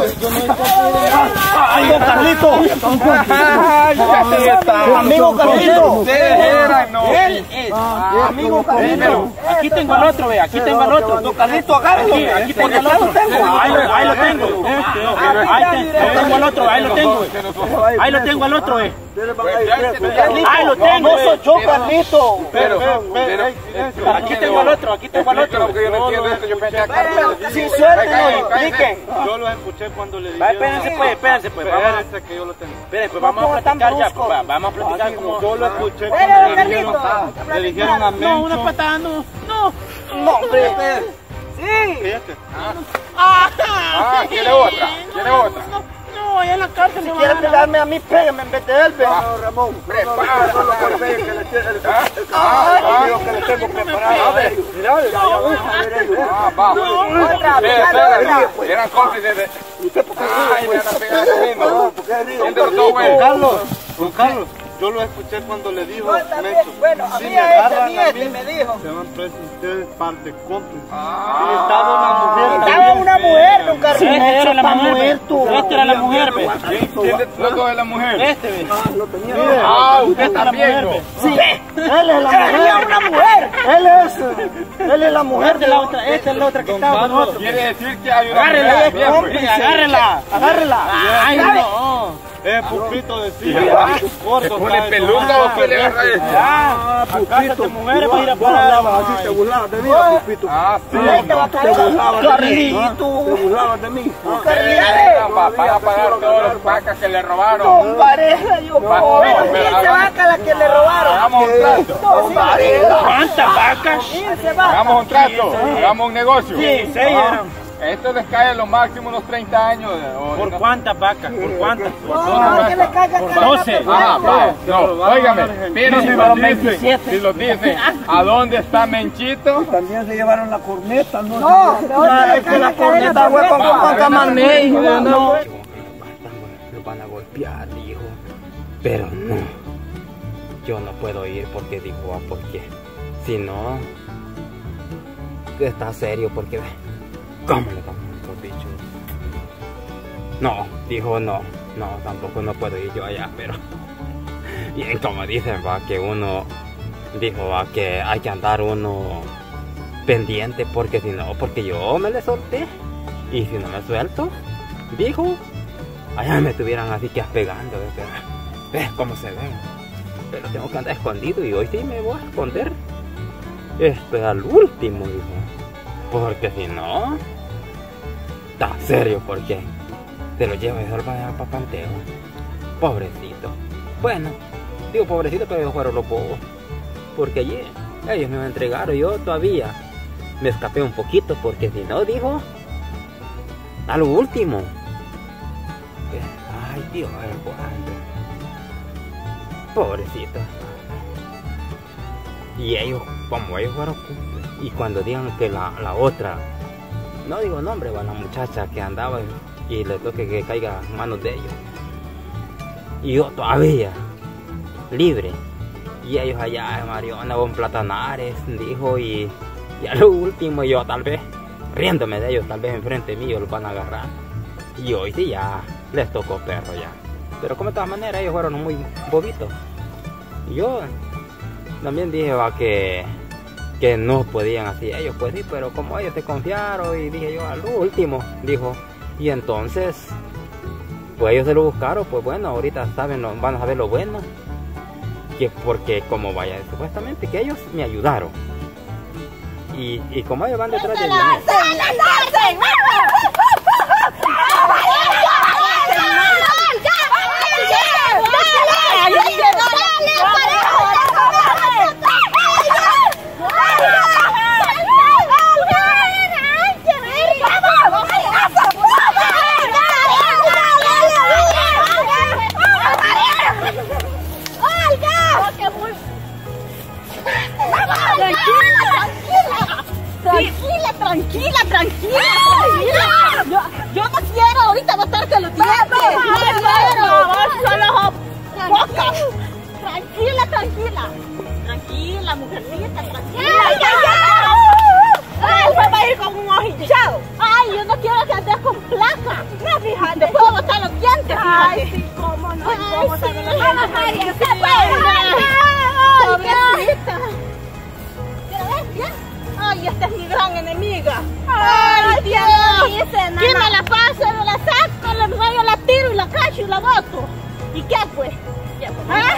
¡Ay, don Carlito! ¡Amigo Carlito! ¡Amigo Carlito! Aquí tengo al otro, ve, aquí tengo al otro. Don Carlito, agárralo. Aquí tengo al otro. Ahí lo tengo. Ahí tengo al otro, ahí lo tengo. Ahí lo tengo al otro, ve. Ahí lo tengo. No soy yo, Carlito. Aquí tengo al otro, aquí tengo al otro. Sin suerte, no expliquen. Yo lo escuché cuando le dijeron. Espérense pues. Espérense que yo lo tengo. Espérense pues, vamos a platicar ya. Vamos a platicar como... Yo lo escuché cuando le dijeron a Mencho. No, una patada, no. No, hombre. Fíjate. ¿Quiere otra? ¿Quiere otra? No, allá en la cárcel. Si quiere pegarme a mí, pégame en vez de él. Ramón, Que le tengo preparado. eran cómplices de... ¿Usted por qué Don Carlos, yo lo escuché cuando le dijo Mencho. Bueno, a si mí me agarran a mí, me dijo. se van presos ustedes parte cómplices. Y Estaba una también. mujer, don Carlos. Esta era la Está mujer. muerto. Esta era la mujer, ve. ¿Quién de los dos es la mujer? Este, ve. Usted también. Sí, él es la mujer. Una mujer. Él es la mujer Esta es la otra, esta es la otra que estaba con nosotros. Quiere decir que hay una Agárrela, mujer. Bien, pues. agárrela. Agárrela. Ay, no. Pupito decía. ¿Se pone peluca o qué le agarra eso? Pupito. Mujeres para ir a parar. Así te burlabas de mí, Pupito. Sí. Carlito. Te burlabas de mí. Van a pagar todas las vacas que le robaron. Pareja, yo. Bueno, 15 vacas las que le robaron. Hagamos un trato. ¿Cuántas vacas? 15 vacas. Hagamos un trato. Hagamos un negocio. Sí, 6 eran. Esto les cae lo máximo unos 30 años. ¿Por cuántas vacas? ¿Por cuántas? No, que le caiga Por cada 12. Va. No, óigame. Miren si los dicen. ¿A dónde está Menchito? También se llevaron la corneta, ¿no? No, es que la corneta fue con Camarney. No. Lo van a golpear, dijo. Pero no. Yo no puedo ir porque dijo, porque si no, está serio porque ¿cómo le vamos a estos bichos? No, dijo no, tampoco no puedo ir yo allá, pero bien como dicen, va, que uno dijo, va, que hay que andar uno pendiente porque si no, porque yo me le solté y si no me suelto, dijo, allá me estuvieran así que pegando, ¿ves cómo se ven? Pero tengo que andar escondido y hoy sí me voy a esconder. Esto es al último, dijo, porque si no, está serio, porque se lo lleva y se lo va a llevar para Panteo. Pobrecito. Bueno, digo pobrecito, pero ellos fueron los bobos, porque allí ellos me entregaron. Yo todavía me escapé un poquito, porque si no, dijo, a lo último. Ay, Dios, pobrecito. Y ellos, como ellos fueron, y cuando digan que la otra, no digo nombre, va, la muchacha que andaba y le toque que caiga en manos de ellos, y yo todavía libre, y ellos allá en Mariona o en Platanares, dijo, y a lo último yo tal vez riéndome de ellos, tal vez enfrente mío los van a agarrar, y hoy sí ya les tocó perro ya. Pero como de todas maneras ellos fueron muy bobitos. Yo también dije, va, que no podían así ellos, pues sí, pero como ellos se confiaron, y dije yo al último, dijo, y entonces pues ellos se lo buscaron, pues bueno, ahorita saben, van a saber lo bueno, que porque como vaya, supuestamente que ellos me ayudaron, y como ellos van detrás de mí. Tranquila. fíjate. Te puedo botar los dientes, fíjate. Ay, sí, cómo no. Vamos, María, se puede. Pobrecita. ¿Ya ves? ¿Bien? Ay, esta es mi gran enemiga. Ay, Dios. ¿Quién me la pasa? Me la saco, le rayo, la tiro y la cacho y la boto. ¿Y qué pues? ¿Ah?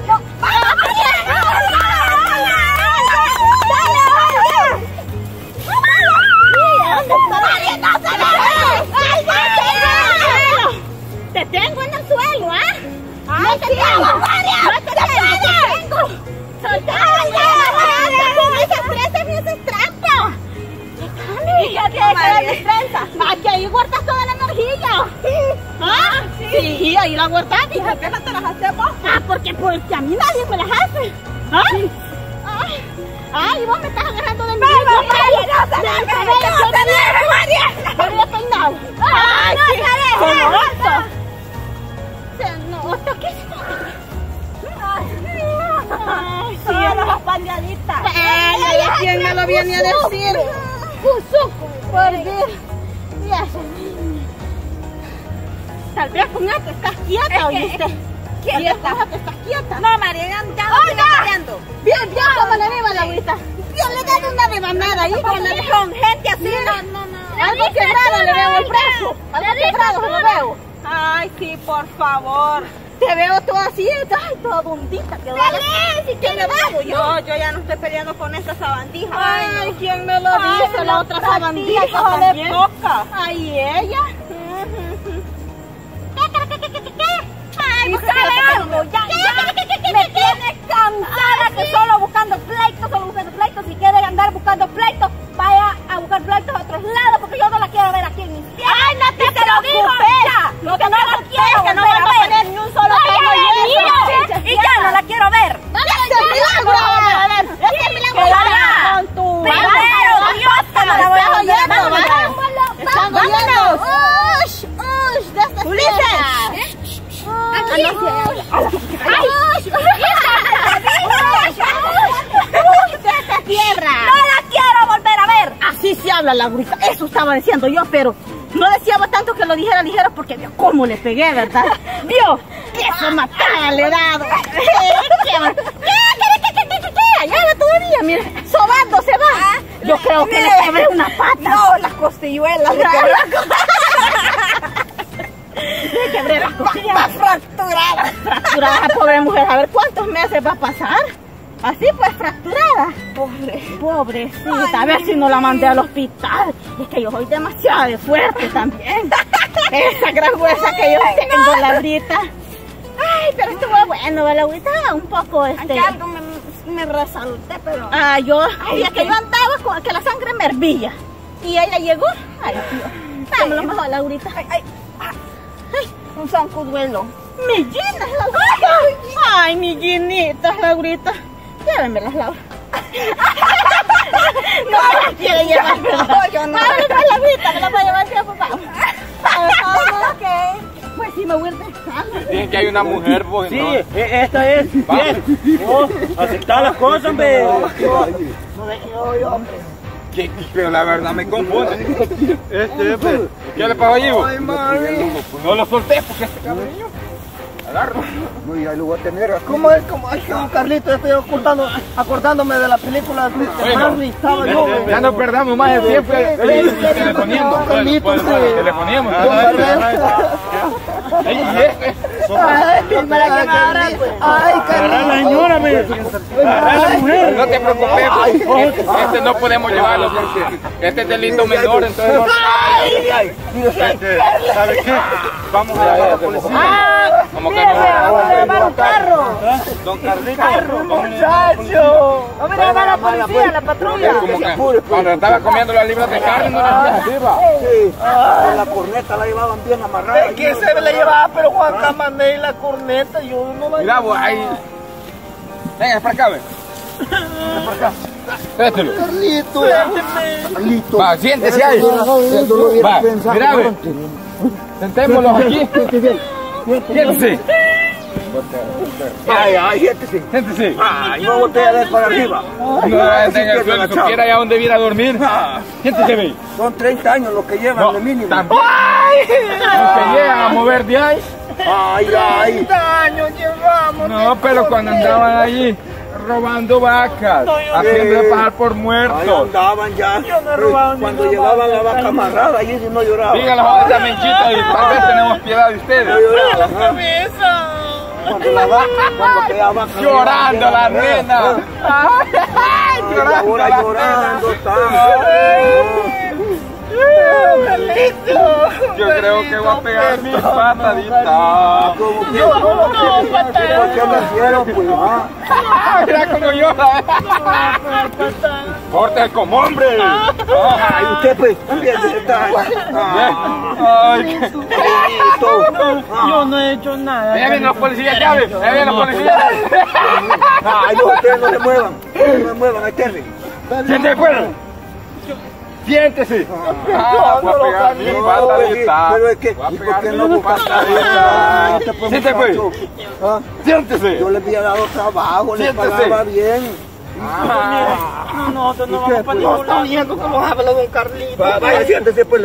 Te tengo en el suelo, ¿ah? No te tengo, María. No te tengo. Soltame, me haces trampa. ¿Y qué tienes que dar mis trenzas? Aquí ahí guardas toda la energía. ¿Ah? Sí, ahí la guardas. ¿Y por qué no te las hacemos? Ah, porque a mí nadie me las hace. ¿Ah? Ay, vos me estás agarrando de mi cabello. María, peinado. Ay, no, ¿qué es? Ay, sí, las pañaditas. Ay, ¿quién me lo viene a decir? Por Dios. Tal vez con esto estás quieta, ¿oíste? ¿Quieta? ¿Estás quieta? No, María, ya no estoy cambiando. Bien, como le viva la agüita. Yo le doy una rebanada ahí con gente así. No. Algo quebrado le veo el brazo. Algo quebrado lo veo. Ay, sí, por favor. Te veo todo así, ay, toda bondita. ¿Quién me bajo yo? Yo ya no estoy peleando con esa sabandija. Ay, ¿quién me lo dice? La otra sabandija también. Ay, ella. Ay, buscale algo. Ya. Me tienes cansada que solo buscando pleitos. Si quiere andar buscando pleitos, vaya a buscar pleitos a otros lados, porque yo no la quiero ver aquí en mi cielo. Ay, no te lo digo. No que no la quiero, que no voy a poner ni un solo pelo. Y ya no la quiero ver. ¡Este es milagro! ¡Este es milagro! Primero, Dios te lo voy a oyendo. ¡Vámonos! ¡Ush! ¡Ulises! ¡Tierra! ¡No la quiero volver a ver! Así se habla la grita. Eso estaba diciendo yo, pero no decíamos tanto que lo dijera ligero porque vio cómo le pegué, ¿verdad? Vio que eso matada le he dado. ¿Qué? Allá va todavía, mira, sobando se va. Yo creo que le quebré una pata. No, las costilluelas. Le quebré las costillas. Fracturada, pobre mujer. A ver cuántos meses va a pasar. Así pues, fracturada. Pobrecita. A ver si no la mandé al hospital. Es que yo soy demasiado fuerte también. Esa gran fuerza que yo tengo, Laurita. Ay, pero estuvo bueno, Laurita. Un poco algo me resalté, pero... es que yo andaba con que la sangre me hervía. Y ella llegó. Ay, Dios. Dámelo mejor, Laurita. Ay, un zancuduelo. ¡Millinas, Laurita! ¡Ay, millinitas, Laurita! Llévenmelas, Laura. No me las quiere llevar, ¿verdad? No, yo no. Laurita, me las voy a llevar ya, papá. Pues sí, me voy a ir. Dicen que hay una mujer, pues. Sí, no. Esta es. Bien. Aceptar las cosas, hombre. hombre. Pero la verdad me confunde. ¿Qué le pasó a Ivo? Ay, mami. No lo solté porque este cabrillo. Agarro. Uy, ahí lo voy a tener. ¿Cómo es? Ay, Carlito, estoy acordándome de la película de Marley. Estaba yo. Ya no perdamos más el tiempo telefoniendo. Telefoniemos. Ay, la señora, la mujer. No te preocupes, este no podemos llevarlo. Este es delito menor, entonces no. ¿Sabe qué? Vamos a llamar a la policía. Como que no. Vamos a llamar un carro. Don Carlito. muchacho. Vamos a llamar a la policía, a la patrulla. Como que cuando estaba comiendo las libras de carne no las arriba. Sí. La corneta la llevaban bien amarrada. Es que se le llevaba, pero Juan Camané y la corneta, yo no la... Mira, vos, ahí. Venga, para acá, ven. Ven para acá. Trátelo. Carlito. Carlito. Va, siéntese ahí. Va, mira, ve. Sentémoslos aquí. Siéntese. Ay, siéntese. Siéntese. Ay, no voltea a ver para arriba. No, en el suelo, supiera allá donde viene a dormir. Siéntese, ve. Son 30 años los que llevan de mínimo. También. verde hay? Ay. Daño llevamos. No, pero cuando andaban allí robando vacas, haciéndole pasar por Ahí muertos. andaban ya. Yo no he robado Cuando ninguna llevaban la vaca, vaca amarrada, allí sí no lloraba. Díganlo a esa menchita y tal vez tenemos piedad de No ustedes. lloraba. la ajá. cabeza. Cuando la vaca, cuando aquella vaca Llorando la nena. Ay, ahora llorando está. Yo creo que voy a pegar mi patadita. ¿Por qué me hicieron, pues? Mira cómo llora. Porte como hombre. Ay, usted pues, también está. Ay, qué bonito. Yo no he hecho nada. Allá vienen los policías, ya ven. Allá vienen los policías. Ay, no, ustedes no se muevan. No se muevan, ahí terren. Siéntese, pues. Siéntese. Voy a pegar mi patadita. Pero es que, ¿y por qué no buscas trabajo? Siéntese, pues. Siéntese. Yo les había dado trabajo, les Siéntese. pagaba bien. Nosotros no vamos para ningún lado. Viendo cómo habla don Carlito. Vaya, siéntese, pues, les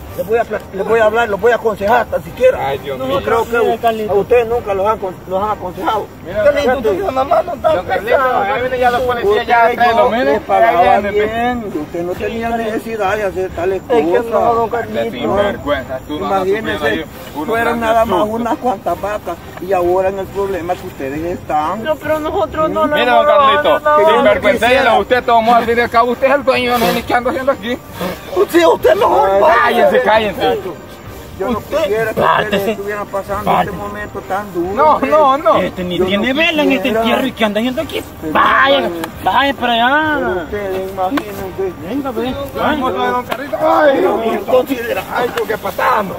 voy a hablar, los voy a aconsejar hasta siquiera. Ay, Dios Yo mío. creo que a ustedes nunca los han aconsejado. Carlito, tu mamá no está Don Carlito, ahí vienen ya los policías, ya lo miren. les pagaba Ahí vienen. bien. Usted no tenía necesidad de hacer tales Es que no, don cosas. De sinvergüenza, tú no andas subiendo Imagínense, ahí unos fueron grandes nada más sustos. unas cuantas vacas y ahora en el problema que ustedes están. No, pero nosotros no lo Mira, hemos don robado, Carlito, no. sinvergüenza a usted, todo modo, al fin y al cabo, usted es el dueño, yo no sé ni qué ando haciendo aquí. Sí, usted mejor. Cállense, cállense. Yo no quisiera que ustedes estuvieran pasando este momento tan duro. No. Este ni Yo tiene no vela en este quisiera. entierro y que anda haciendo aquí. Vaya para allá. Ustedes imagínense. Venga, pues. Vamos, don Carlito. Ay, Ay, ¿qué pasando?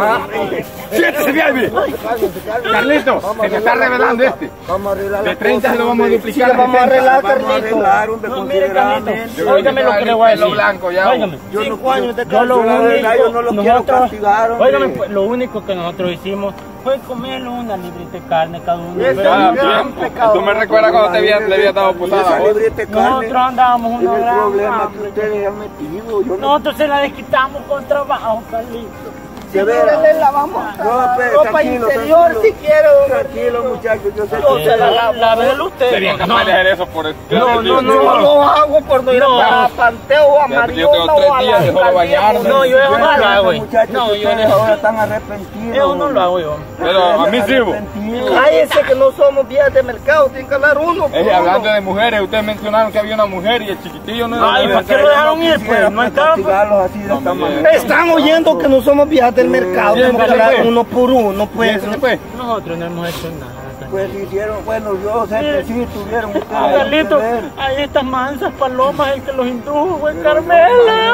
siéntese bien, Carlito, se me está revelando este. Vamos a arreglar De la 30 cosa. lo vamos a duplicar. Sí, vamos a arreglar, Carlito. Vamos a arreglar, hombre, No, mire, considerablemente. Carlito. Óigame lo que le voy a decir. Blanco, ya. Óigame. Yo no, 5 años de Yo lo la verdad, yo no único, los quiero castigar, hombre. óigame, pues, lo único que nosotros hicimos fue comerle una librita de carne cada uno. Ese pero Ah, es un bien. pecado. Tú me recuerdas cuando le había dado Esa putada. libreta de carne nosotros andábamos es una el gran problema que hambre. ustedes han metido. Yo no Nosotros se la desquitamos con trabajo, Carlito. de veras. Le lavamos No, pues, ropa tranquilo, interior tranquilo. si quiere, don Tranquilo, muchachos, yo sé Yo se la lavo. Lávelo usted. Serían capaces de hacer eso por el. No lo hago por no ir a Panteo o a Ya, yo tengo Mariona o 3 a días de solo la bañarme. No, yo eso no lo hago. muchachos, No, yo ustedes ahora están arrepentidos. eso no lo hago yo. Pero a mí sirvo. Cállese que no somos vías de mercado, tienen que hablar uno por Hablando uno. de mujeres, ustedes mencionaron que había una mujer y el chiquitillo no Ay, ¿para qué lo dejaron ir? Pues no estaba. castigarlos así de esta manera. Están oyendo que no somos vías del mercado, tenemos que hablar uno por uno, pues. pues. Nosotros no hemos hecho nada. Pues hicieron, bueno, yo sé que sí tuvieron ustedes Carlito, que ver. hay estas mansas palomas el que los indujo, güey, Carmela.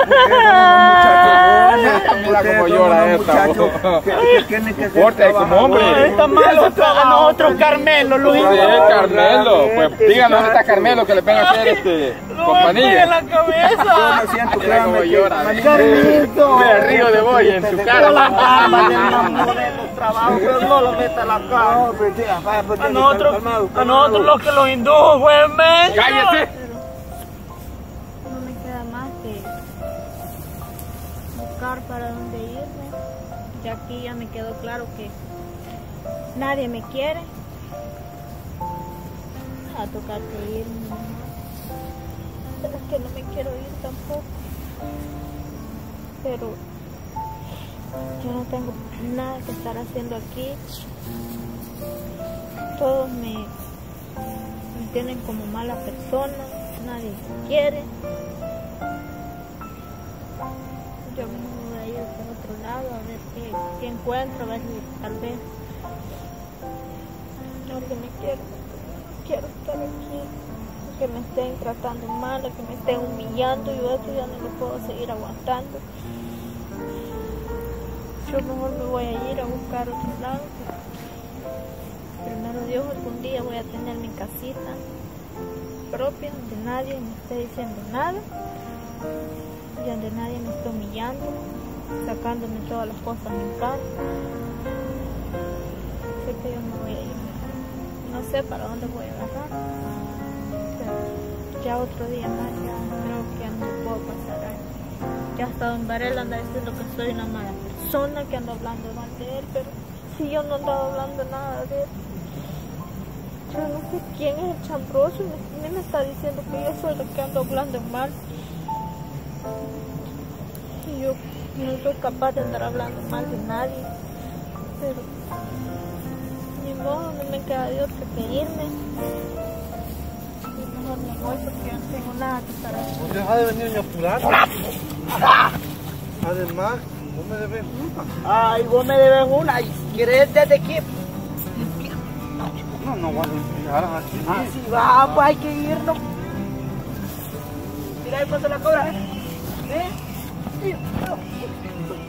Mira cómo llora esta. Que tienen que ser Porte como hombre. Estas mansas a nosotros, Carmelo, los Sí, indujo. Carmelo. Pues díganos dónde está Carmelo que le venga a hacer En compañía. la Yo cabeza. me siento Mira cómo créanme, llora. Carlito. Me río de boy en su Toda cara. la barba de mi amor en los trabajos, pero no lo meta a la cara. No, pues, sí, vaya, pues, A calmado, nosotros, calmado, a nosotros los que los indujo, güey, men. ¡Cállese! No me queda más que buscar para dónde irme. Ya aquí ya me quedó claro que nadie me quiere. A tocar que irme. Pero es que no me quiero ir tampoco. Pero yo no tengo nada que estar haciendo aquí. Todos me tienen como mala persona, nadie me quiere. Yo me voy a ir por otro lado a ver qué encuentro, a ver si tal vez alguien me quiere. Quiero estar aquí, que me estén tratando mal, que me estén humillando, yo eso ya no lo puedo seguir aguantando. Yo mejor me voy a ir a buscar otro lado. Primero Dios, algún día voy a tener mi casita propia, donde nadie me esté diciendo nada, y donde nadie me esté humillando, sacándome todas las cosas en cara. Sé que yo me voy a ir. No sé para dónde voy a agarrar, pero ya otro día más ya creo que ya no puedo pasar ahí. Ya hasta don Varela anda diciendo que soy una mala persona, que ando hablando mal de él, pero si yo no andaba hablando nada de él. Yo no sé quién es el chambroso, me está diciendo que yo soy la que ando hablando mal. Y yo no soy capaz de andar hablando mal de nadie, pero ni modo, no me queda de otra que irme. Y mejor me voy porque yo no tengo nada que estar haciendo. Pues deja de venir a apurar. Además, vos me debes una. Ay, vos me debes una. ¿Y querés desde aquí? No voy a dejar así. Así vamos, hay que irnos. Mira, ahí cuánto la cobra, ¿eh?